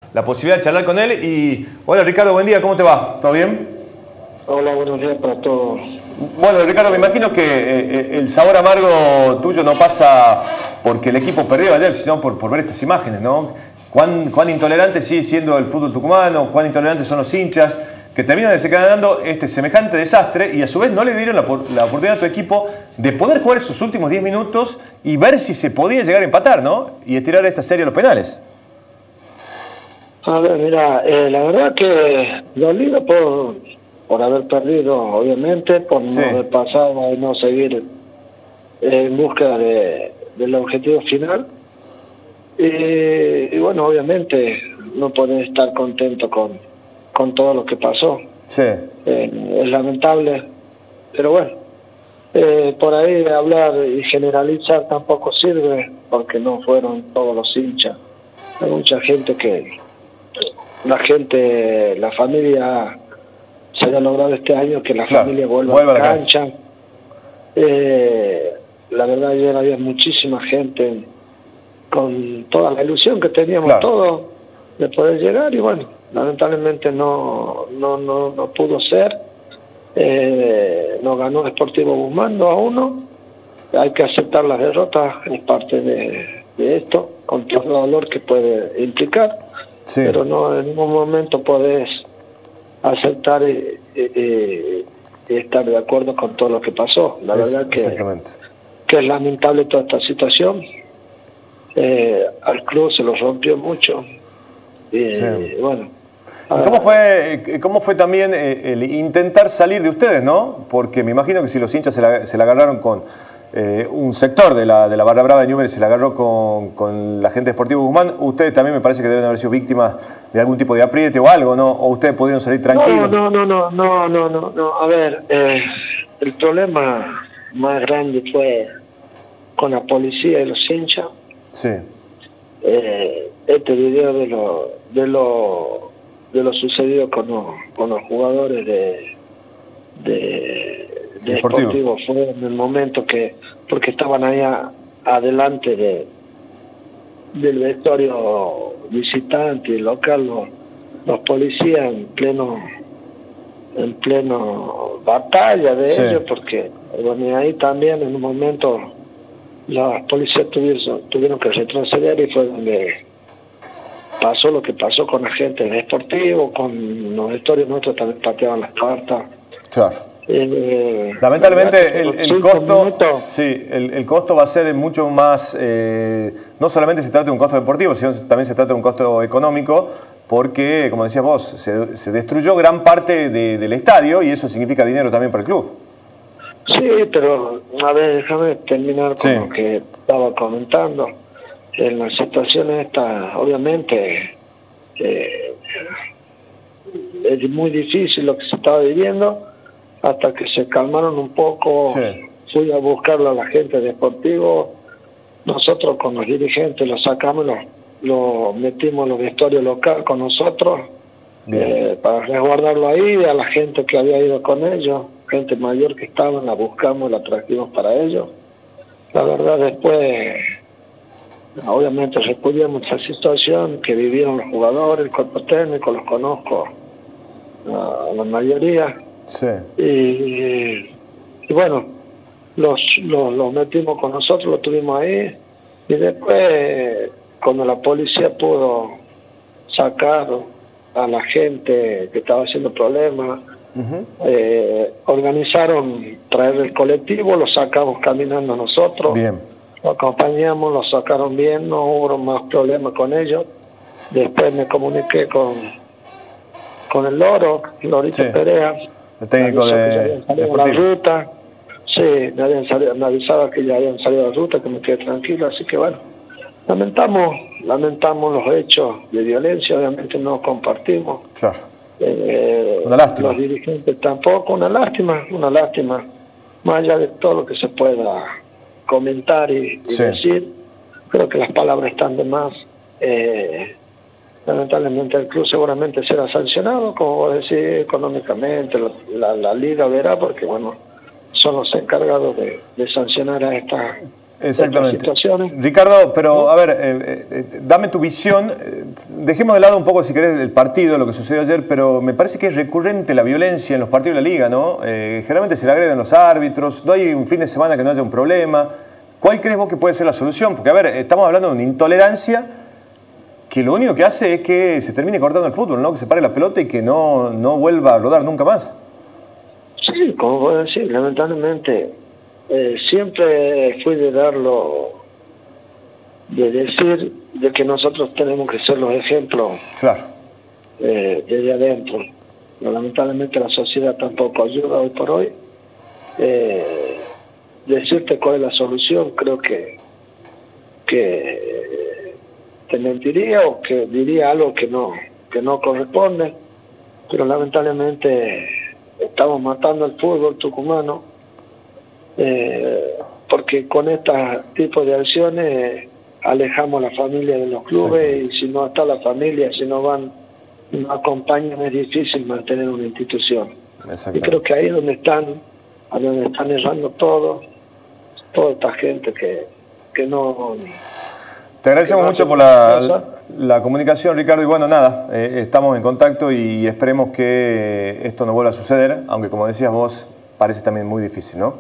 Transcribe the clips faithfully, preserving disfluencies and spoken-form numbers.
la posibilidad de charlar con él. Y hola Ricardo, buen día, ¿cómo te va? ¿Todo bien? Hola, buenos días para todos. Bueno, Ricardo, me imagino que eh, el sabor amargo tuyo no pasa porque el equipo perdió ayer, sino por, por ver estas imágenes, ¿no? Cuán, cuán intolerante sigue siendo el fútbol tucumano, cuán intolerantes son los hinchas, que terminan desencadenando este semejante desastre y a su vez no le dieron la, la oportunidad a tu equipo de poder jugar esos últimos diez minutos y ver si se podía llegar a empatar, ¿no? Y estirar esta serie a los penales. A ver, mira, eh, la verdad que dolido por, por haber perdido, obviamente, por no sí. haber pasado y no seguir en búsqueda de, del objetivo final. Y, y bueno, obviamente no podés estar contento con, con todo lo que pasó. Sí. Eh, es lamentable, pero bueno, eh, por ahí hablar y generalizar tampoco sirve, porque no fueron todos los hinchas. Hay mucha gente que, la gente, la familia, se haya logrado este año que la claro, familia vuelva, vuelva a la cancha. cancha. Eh, la verdad ayer había muchísima gente con toda la ilusión que teníamos claro. todos de poder llegar y bueno, lamentablemente no no no, no pudo ser. Eh, nos ganó Sportivo Guzmán dos a uno. Hay que aceptar las derrotas, es parte de, de esto, con todo el dolor que puede implicar, sí. pero no en ningún momento podés aceptar y, y, y estar de acuerdo con todo lo que pasó. La es, verdad que, que es lamentable toda esta situación. Eh, al club se lo rompió mucho y sí. bueno. ¿Y cómo fue, cómo fue también el intentar salir de ustedes, no? Porque me imagino que si los hinchas se la, se la agarraron con eh, un sector de la, de la barra brava de Newell's, se la agarró con, con la gente de Sportivo Guzmán, ustedes también me parece que deben haber sido víctimas de algún tipo de apriete o algo, ¿no? ¿O ustedes pudieron salir tranquilos? No, no, no, no, no, no, no. A ver, eh, el problema más grande fue con la policía y los hinchas. Sí. Eh, este video de lo de lo de lo sucedido con los, con los jugadores de de, de Sportivo fue en el momento que porque estaban ahí a, adelante de del vestuario visitante y local los, los policías en pleno en pleno batalla de sí. ellos porque bueno, y ahí también en un momento las policías tuvieron, tuvieron que retroceder y fue donde pasó lo que pasó con la gente de Sportivo, con los vestuarios nuestros también pateaban las cartas. Claro. Eh, Lamentablemente el, el costo sí, el, el costo va a ser mucho más, eh, no solamente se trata de un costo deportivo, sino también se trata de un costo económico, porque, como decías vos, se, se destruyó gran parte de, del estadio y eso significa dinero también para el club. Sí, pero a ver, déjame terminar con sí. lo que estaba comentando. En la situación esta, obviamente, eh, es muy difícil lo que se estaba viviendo, hasta que se calmaron un poco, sí. fui a buscarlo a la gente de Sportivo, nosotros con los dirigentes lo sacamos, lo, lo metimos en los vestuarios local con nosotros, eh, para resguardarlo ahí, a la gente que había ido con ellos, gente mayor que estaban, la buscamos, la trajimos para ellos. La verdad después, obviamente repudiamos esa situación que vivieron los jugadores, el cuerpo técnico, los conozco a la mayoría. Sí. Y, y, y bueno, los, los, los metimos con nosotros, los tuvimos ahí. Y después, cuando la policía pudo sacar a la gente que estaba haciendo problemas, Uh-huh. eh, organizaron traer el colectivo, lo sacamos caminando nosotros, bien. Lo acompañamos, lo sacaron bien, no hubo más problemas con ellos. Después me comuniqué con con el Loro, Lorito sí. Perea, el técnico de, de la ruta, sí, me habían salido, me avisaba que ya habían salido a la ruta, que me quedé tranquilo, así que bueno, lamentamos, lamentamos los hechos de violencia, obviamente no compartimos. Claro. Eh, una lástima. Los dirigentes tampoco, una lástima, una lástima, más allá de todo lo que se pueda comentar y, y sí. decir, creo que las palabras están de más. Eh, lamentablemente el club seguramente será sancionado, como vos decís, económicamente, la, la, la liga verá, porque bueno, son los encargados de, de sancionar a esta Exactamente. situaciones. Ricardo, pero a ver, eh, eh, dame tu visión. Eh, dejemos de lado un poco, si querés, el partido, lo que sucedió ayer, pero me parece que es recurrente la violencia en los partidos de la Liga, ¿no? Eh, generalmente se le agreden los árbitros, no hay un fin de semana que no haya un problema. ¿Cuál crees vos que puede ser la solución? Porque, a ver, estamos hablando de una intolerancia que lo único que hace es que se termine cortando el fútbol, ¿no? Que se pare la pelota y que no, no vuelva a rodar nunca más. Sí, como voy a decir, lamentablemente eh, siempre fui de darlo, de decir de que nosotros tenemos que ser los ejemplos Claro. eh, desde adentro. Pero lamentablemente la sociedad tampoco ayuda hoy por hoy. Eh, decirte cuál es la solución, creo que, que te mentiría o que diría algo que no, que no corresponde, pero lamentablemente estamos matando al fútbol tucumano, eh, porque con este tipo de acciones alejamos a la familia de los clubes, y si no está la familia, si no van, no acompañan, es difícil mantener una institución. Y creo que ahí es donde están, a donde están errando todo, toda esta gente que, que no... Te agradecemos mucho por la, la comunicación, Ricardo, y bueno, nada, eh, estamos en contacto y esperemos que esto no vuelva a suceder, aunque como decías vos, parece también muy difícil, ¿no?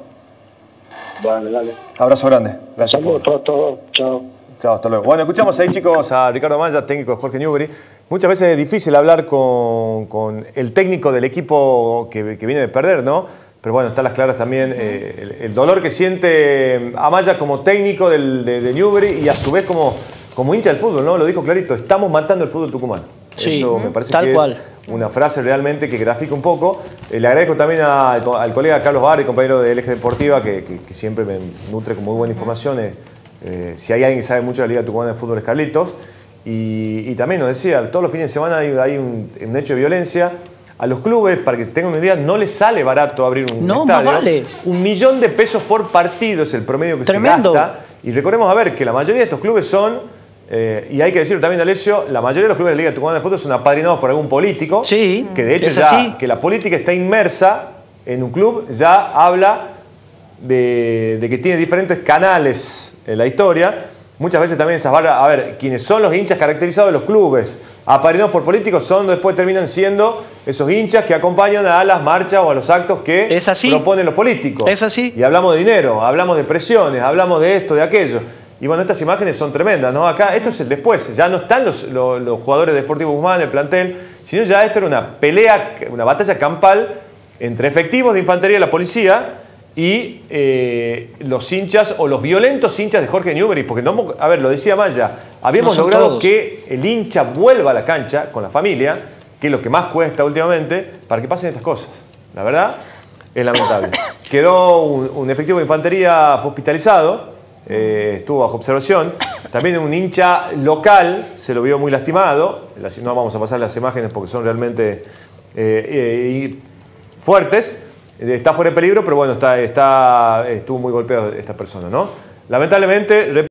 Vale, dale. Abrazo grande. Gracias. Saludos por todo. Chao. Chao, hasta luego. Bueno, escuchamos ahí, chicos, a Ricardo Amaya, técnico de Jorge Newbery. Muchas veces es difícil hablar con, con el técnico del equipo que, que viene de perder, ¿no? Pero bueno, están las claras también eh, el, el dolor que siente Amaya como técnico del, de, de Newbery y a su vez como, como hincha del fútbol, ¿no? Lo dijo clarito, estamos matando el fútbol tucumano. Sí, Eso me parece tal que cual. es una frase realmente que grafica un poco. Eh, le agradezco también a, al, al colega Carlos Barri, compañero de L G Deportiva, que, que, que siempre me nutre con muy buena información. Eh, eh, si hay alguien que sabe mucho de la Liga Tucumana de Fútbol es Carlitos. Y, y también nos decía, todos los fines de semana hay, hay un, un hecho de violencia. A los clubes, para que tengan una idea, no les sale barato abrir un no, estadio. Más vale. Un millón de pesos por partido es el promedio que Tremendo. se gasta. Y recordemos, a ver, que la mayoría de estos clubes son, eh, y hay que decirlo también, Alessio, la mayoría de los clubes de la Liga Tucumana de Fútbol son apadrinados por algún político. Sí, que de hecho es ya, así. que la política está inmersa en un club, ya habla de, de que tiene diferentes canales en la historia. Muchas veces también esas barras, a ver, quienes son los hinchas caracterizados de los clubes apadrinados por políticos son, después terminan siendo esos hinchas que acompañan a las marchas o a los actos que ¿Es así? proponen los políticos. Es así. Y hablamos de dinero, hablamos de presiones, hablamos de esto, de aquello. Y bueno, estas imágenes son tremendas, ¿no? Acá, esto es el después, ya no están los, los, los jugadores de Sportivo Guzmán, el plantel, sino ya esto era una pelea, una batalla campal entre efectivos de infantería y la policía y eh, los hinchas o los violentos hinchas de Jorge Newbery, porque no, a ver, lo decía Maya, habíamos no logrado todos. que el hincha vuelva a la cancha con la familia, que es lo que más cuesta últimamente, para que pasen estas cosas. La verdad, es lamentable. Quedó un, un efectivo de infantería, fue hospitalizado, eh, estuvo bajo observación. También un hincha local se lo vio muy lastimado. No vamos a pasar las imágenes porque son realmente eh, eh, fuertes. Está fuera de peligro, pero bueno, está, está, estuvo muy golpeado esta persona, ¿no? Lamentablemente...